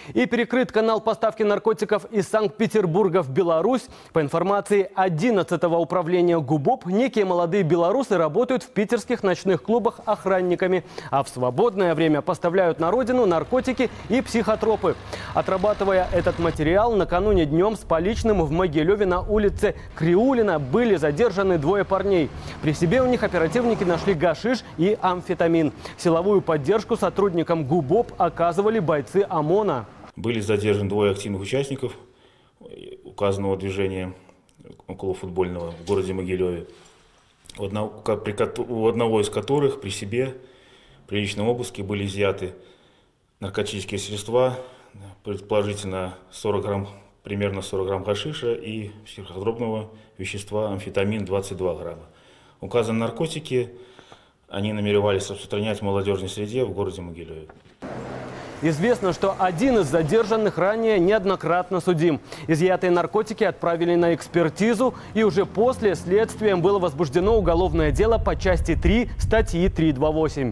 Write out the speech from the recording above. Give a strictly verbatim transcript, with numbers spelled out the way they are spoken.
И перекрыт канал поставки наркотиков из Санкт-Петербурга в Беларусь. По информации одиннадцатого управления ГУБОП, некие молодые белорусы работают в питерских ночных клубах охранниками, а в свободное время поставляют на родину наркотики и психотропы. Отрабатывая этот материал, накануне днем с поличным в Могилеве на улице Криулина были задержаны двое парней. При себе у них оперативники нашли гашиш и амфетамин. Силовую поддержку сотрудникам ГУБОП оказывали бойцы ОМОНа. Были задержаны двое активных участников указанного движения околофутбольного в городе Могилеве, у одного из которых при себе при личном обыске были изъяты наркотические средства, предположительно сорок грамм, примерно сорок грамм гашиша и психотропного вещества амфетамин двадцать два грамма. Указанные наркотики они намеревались распространять в молодежной среде в городе Могилеве. Известно, что один из задержанных ранее неоднократно судим. Изъятые наркотики отправили на экспертизу, и уже после следствием было возбуждено уголовное дело по части три статьи триста двадцать восемь.